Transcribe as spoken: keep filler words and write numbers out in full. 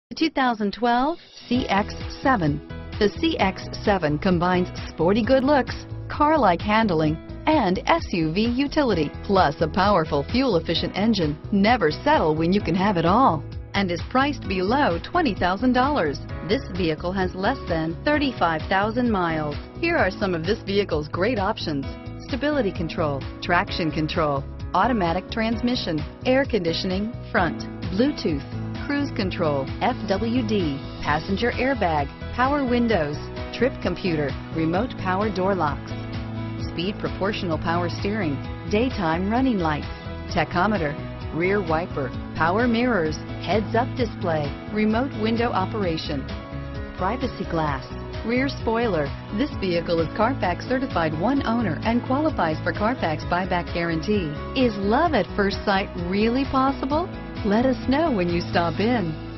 two thousand twelve C X seven. The C X seven combines sporty good looks, car-like handling, and S U V utility, plus a powerful fuel-efficient engine. Never settle when you can have it all, and is priced below twenty thousand dollars. This vehicle has less than thirty-five thousand miles. Here are some of this vehicle's great options: stability control, traction control, automatic transmission, air conditioning, front, Bluetooth, cruise control, F W D, passenger airbag, power windows, trip computer, remote power door locks, speed proportional power steering, daytime running lights, tachometer, rear wiper, power mirrors, heads-up display, remote window operation, privacy glass, rear spoiler. This vehicle is Carfax certified one owner and qualifies for Carfax buyback guarantee. Is love at first sight really possible? Let us know when you stop in.